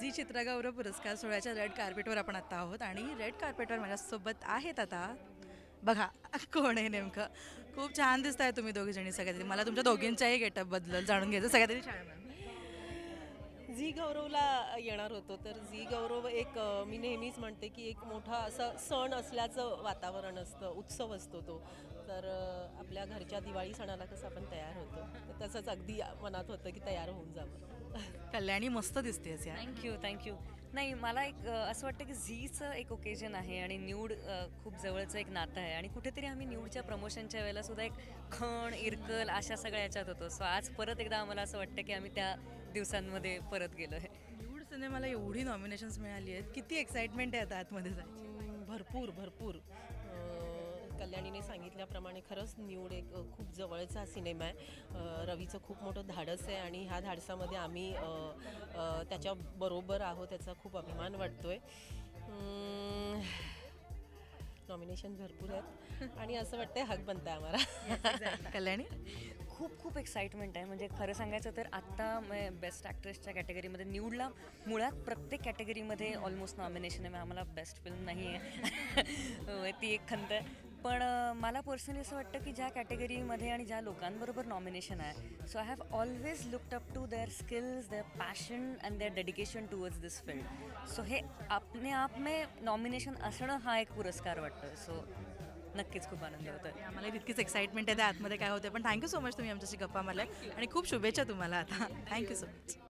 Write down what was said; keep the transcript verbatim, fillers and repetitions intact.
Zee चित्रगौरव पुरस्कार सोहळ्याच्या red कार्पेटवर आपण आता आहोत आणि रेड कार्पेटवर माझ्यासोबत आहेत आता बघा कोण आहे नेमकं. खूप छान दिसत आहे तुम्ही दोघी जणी. सगळ्यात आधी मला तुमच्या दोघींच्याही गेटअप बद्दल जाणून घ्यायचं. सगळ्यात आधी छान मॅम. झी गौरवला येणार होतो तर झी गौरव एक अ, मी नेहमीच म्हणते की एक मोठा असं सण असल्याचं वातावरण असतं, उत्सव असतो तो. तर अ, आपल्या घरच्या दिवाळी सणाला कसं आपण तयार होतो तर तसंच अगदी मनात होतं की तयार होऊन जावं. कल्याणी मस्त दिसतेस यार. Thank you thank you. नाही मला एक अ, असं वाटतं की झीचं एक ओकेजन आहे आणि न्यूड अ, खूप जवळचं एक नातं आहे आणि कुठेतरी आम्ही न्यूडच्या प्रमोशनच्या वेळेला सुद्धा एक खण इरकल अशा सगळ्या याच्यात होतो. सो आज परत एकदा आम्हाला असं वाटतं की आम्ही त्या दिवसांमध्ये परत गेलो आहे. न्यूड सिनेमाला एवढी नॉमिनेशन्स मिळाली आहेत. किती एक्साइटमेंट आहे आता आतमध्ये जायची. अं, भरपूर भरपूर अं, कल्याणीने सांगितल्याप्रमाणे खरंच न्यूड एक अ, खूप जवळचा सिनेमा आहे. अ, रवीचं खूप मोठं धाडस आहे आणि ह्या धाडसामध्ये आम्ही अ, अ, त्याच्याबरोबर आहोत, त्याचा खूप अभिमान वाटतोय. नॉमिनेशन भरपूर आहेत आणि असं वाटतंय हक बनतं आहे आम्हाला. कल्याणी खूप खूप एक्साइटमेंट आहे. म्हणजे खरं सांगायचं तर आत्ता बेस्ट ॲक्ट्रेसच्या कॅटेगरीमध्ये न्यूडला मुळात प्रत्येक कॅटेगरीमध्ये ऑलमोस्ट नॉमिनेशन आहे. आम्हाला बेस्ट फिल्म नाही आहे ती एक खंत आहे. पण अ, मला पर्सनली असं वाटतं की ज्या कॅटेगरीमध्ये आणि ज्या लोकांबरोबर नॉमिनेशन आहे so I have always looked up to their skills, their passion and their dedication towards this field. So हे अपने आप में नॉमिनेशन असणं हा एक पुरस्कार वाटतं. सो नक्कीच खूप आनंद होतो. आम्हाला तितकीच एक्साइटमेंट आहे त्या आतमध्ये काय होते. पण थँक्यू सो मच तुम्ही आमच्याशी गप्पा मारल्या आणि खूप शुभेच्छा तुम्हाला आता. Thank you so much.